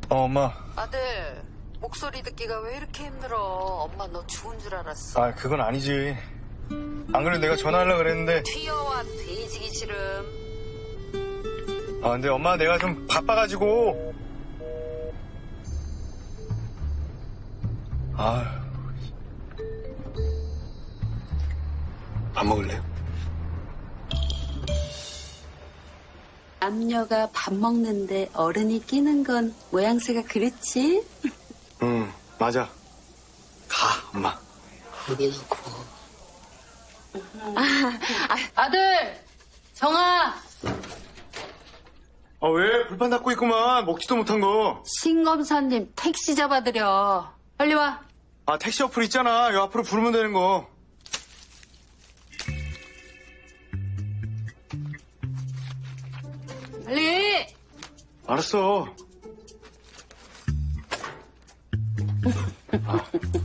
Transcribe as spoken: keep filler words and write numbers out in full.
어, 엄마. 아들, 목소리 듣기가 왜 이렇게 힘들어? 엄마 너 죽은 줄 알았어. 아, 그건 아니지. 안 그래도 내가 전화하려고 그랬는데. 튀어와 돼지기 싫음. 아, 근데 엄마 내가 좀 바빠가지고. 아, 밥 먹을래요? 남녀가 밥 먹는데 어른이 끼는 건 모양새가 그렇지? 응, 맞아. 가, 엄마. 여기 놓고. 아, 아, 아들! 정아! 아, 왜? 불판 닫고 있구만. 먹지도 못한 거. 신검사님 택시 잡아드려. 빨리 와. 아, 택시 어플 있잖아. 요 앞으로 부르면 되는 거. 빨리! 알았어. 아.